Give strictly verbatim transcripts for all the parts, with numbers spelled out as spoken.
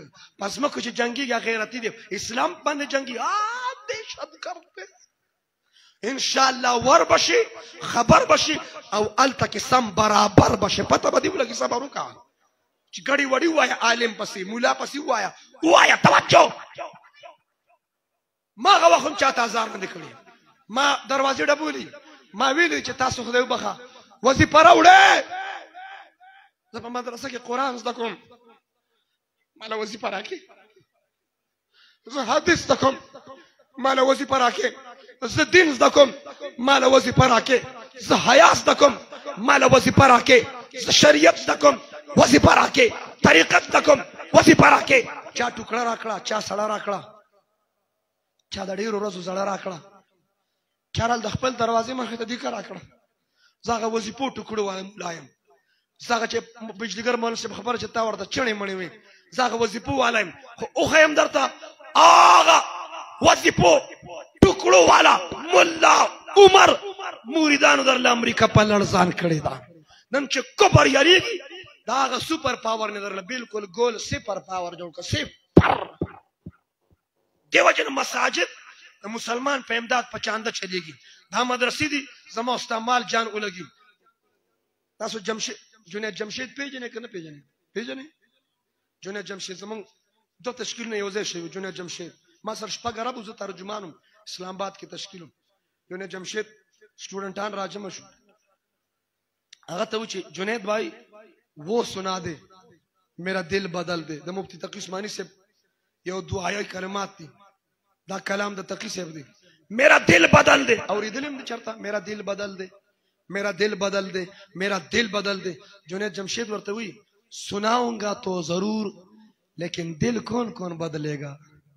پس مکو چې جنگي یا غیرتی دی اسلام باندې جنگي آ دهشت ګرد ان شاء الله ور بشي خبر بشي او الته کې سم برابر بشي پته به دی ولګي صبر وکړه چې ګړی وړي وایا عالم پسې مولا پسې وایا وایا توجه ما غوا هم چاته هزار باندې کړی ما دروازې ډبولي ما ویلي چې تاسو خدای وبخه وظیفه راوړې زه په مدرسه کې قرآن زده کوم مالا وظیفه راکې زه حدیث زده کوم مالا وظیفه راکې زه دین زده کوم مالا وظیفه راکې زه حیا زده کوم مالا وظیفه راکې زه شریعت زده کوم وظیفه راکې طریقت زده کوم وظیفه راکې چا ټوکړه راکړه چا سړه راکړه چا د ډېرو ورځو زړه راکړه چا رال د خپل دروازې مخې ته دیکه راکړه زه هغه وظیفو ټوکړو وایم ملا یم زه هغه چې بجلیګر مولوي صاحب خبره چې تا ورته چڼې مڼې وې زه هغه وظیفو والا یم خو وښیم درته هغه وظیفو ټوکړو والا ملا عمر مریدانو درله امریکا په لړزان کړې ده نن چې کفر یریږي دا هغه سوپر پاور نه درله بالکل ګول صفر پاور جوړ کړه صفر دیو جن مساجد د مسلمان په امداد په چانده چلیږي دا مدرسې دي زما استعمال جان ولګي تاسو جمشید جنید جمشید پیژنې که نه پیژنې پیژنې جنید جمشید زمونږ دو تشکیلونه یو ځای شوي جنید جمشید ما سره شپږ عربو زه ترجمانم اسلام آباد کې تشکیل جنید جمشید स्टूडेंटान राजम शु अगर तो जुनेद भाई वो सुना दे मेरा दिल बदल दे द मुफ्ती तकी उस्मानी से यो दुआया कलमात थी दा कलाम द तकी से दे मेरा दिल बदल दे और ये दिल में चढ़ता मेरा दिल बदल दे मेरा दिल बदल दे मेरा दिल बदल दे जुनेद जमशेद वर्ते हुई सुनाऊंगा तो जरूर लेकिन दिल कौन कौन बदलेगा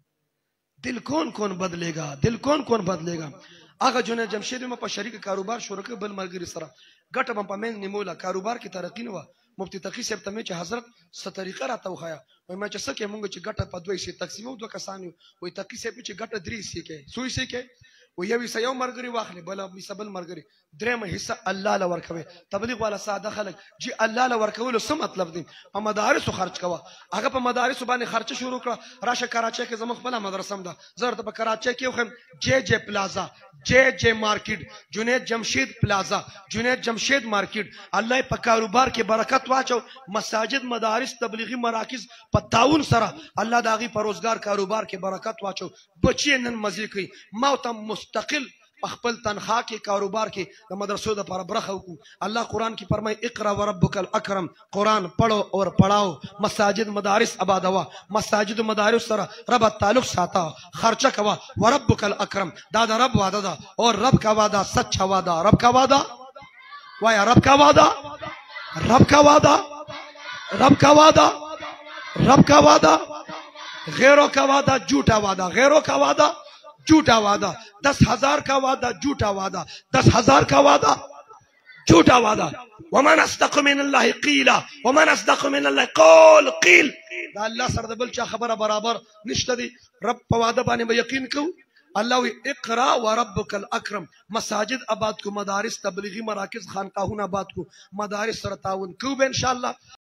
दिल कौन कौन बदलेगा दिल कौन कौन बदलेगा आगा जुनेद जमशेद में शरीक कारोबार शुरू के बल मलगिरी सरा गट में पमेन निमोला कारोबार की तरक्की हुआ मुफ्ती तकी से तमे च हजरत स तरीका राता खाया वही मैं चस के मुंग च गट पदवे से तकसीम दो कसानी वही तकी से पीछे गट द्री सी के सुई सी के वो ये भी सयो मरगरी वाखले बला भी सबल मरगरी द्रे में हिस्सा अल्लाह ला वरखवे तबलीग वाला सादा खलक जी अल्लाह ला वरखवे लो सम मतलब दी प मदारिस खर्च कवा अगर प मदारिस बाने खर्च शुरू करा राशा कराची के जमख बला मदरसा दा जर त कराची के खम J J plaza J J market Junaid Jamshed plaza Junaid Jamshed market Allah प कारोबार के बरकत वाचो मसाजिद मदारिस तबलीगी मराकिज प ताउन सरा अल्लाह दागी पर रोजगार कारोबार के बरकत वाचो बच्चे नन मजे की मौतम मुस्तकिल अखपल तनखा के कारोबार के मदरसों दा पर बरखा को अल्लाह कुरान की फरमाए इकरा व रब्बुकल अकरम कुरान पढ़ो और पढ़ाओ मसाजिद मदारिस आबादवा मसाजिद मदारिस सरा रब ताल्लुक साता खर्चा कवा व रब्बुकल अकरम दादा रब वादा दा और रब का वादा सच्चा वादा रब का वादा वाया रब का वादा रब का वादा रब का वादा रब का वादा गैरों का वादा झूठा वादा गैरों का वादा झूठा वादा दस हजार का वादा झूठा वादा दस हजार का वादा झूठा वादा वमन अस्दक़ मिनल्लाहि क़ीला वमन अस्दक़ मिनल्लाहि क़ौल क़ील दा अल्लाह सर द बल चा खबर बराबर निश्तदी रब पवादा बाने में यकीन को अल्लाह इक़रा व रब्बुकल अकरम मसाजिद आबाद को मदारिस तबलीगी मराकिज खानकाहुन आबाद को मदारिस सर ताउन को इंशाअल्लाह।